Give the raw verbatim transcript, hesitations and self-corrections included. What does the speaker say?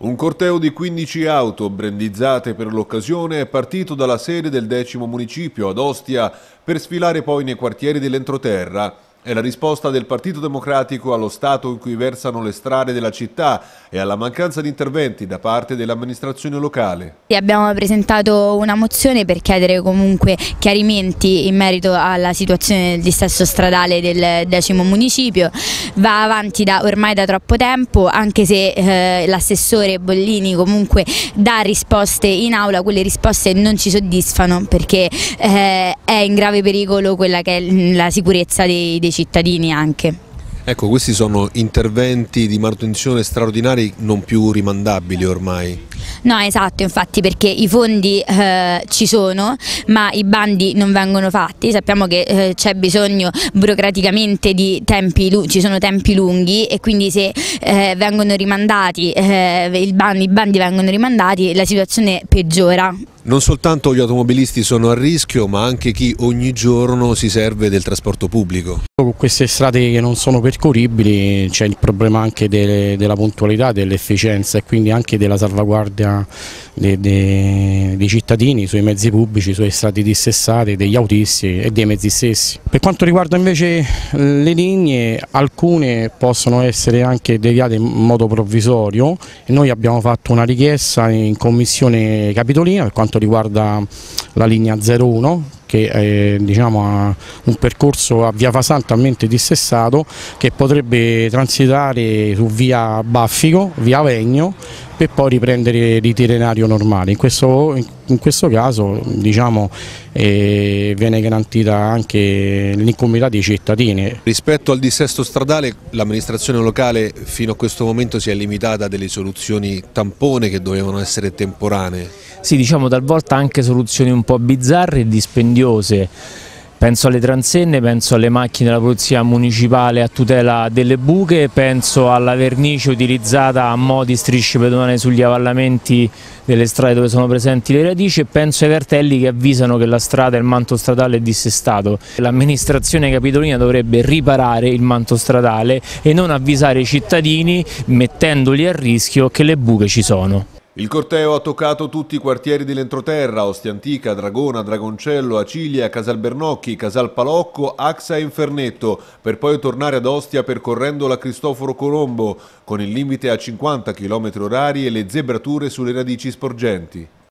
Un corteo di quindici auto brandizzate per l'occasione è partito dalla sede del decimo municipio ad Ostia per sfilare poi nei quartieri dell'entroterra. È la risposta del Partito Democratico allo stato in cui versano le strade della città e alla mancanza di interventi da parte dell'amministrazione locale. Abbiamo presentato una mozione per chiedere comunque chiarimenti in merito alla situazione del dissesto stradale del decimo municipio. Va avanti da, ormai da troppo tempo, anche se eh, l'assessore Bollini comunque dà risposte in aula, quelle risposte non ci soddisfano perché eh, è in grave pericolo quella che è la sicurezza dei, dei cittadini anche. Ecco, questi sono interventi di manutenzione straordinari non più rimandabili ormai. No, esatto, infatti, perché i fondi eh, ci sono ma i bandi non vengono fatti. Sappiamo che eh, c'è bisogno burocraticamente di tempi, ci sono tempi lunghi e quindi se eh, vengono rimandati, eh, il bandi, i bandi vengono rimandati, la situazione peggiora. Non soltanto gli automobilisti sono a rischio, ma anche chi ogni giorno si serve del trasporto pubblico. Con queste strade che non sono percorribili c'è il problema anche delle, della puntualità, dell'efficienza e quindi anche della salvaguardia dei, dei, dei cittadini sui mezzi pubblici, sulle strade dissessate, degli autisti e dei mezzi stessi. Per quanto riguarda invece le linee, alcune possono essere anche deviate in modo provvisorio e noi abbiamo fatto una richiesta in commissione capitolina per quanto riguarda la linea zero uno che è, diciamo, ha un percorso a via Fasano talmente dissestato che potrebbe transitare su via Baffico, via Vegno per poi riprendere l'itinerario normale. In questo, in questo caso diciamo, eh, viene garantita anche l'incolumità dei cittadini. Rispetto al dissesto stradale l'amministrazione locale fino a questo momento si è limitata a delle soluzioni tampone che dovevano essere temporanee. Sì, diciamo talvolta anche soluzioni un po' bizzarre e dispendiose. Penso alle transenne, penso alle macchine della polizia municipale a tutela delle buche, penso alla vernice utilizzata a mo' di strisce pedonali sugli avvallamenti delle strade dove sono presenti le radici e penso ai cartelli che avvisano che la strada e il manto stradale è dissestato. L'amministrazione capitolina dovrebbe riparare il manto stradale e non avvisare i cittadini mettendoli a rischio che le buche ci sono. Il corteo ha toccato tutti i quartieri dell'entroterra, Ostia Antica, Dragona, Dragoncello, Acilia, Casal Bernocchi, Casal Palocco, Axa e Infernetto, per poi tornare ad Ostia percorrendo la Cristoforo Colombo, con il limite a cinquanta chilometri orari e le zebrature sulle radici sporgenti.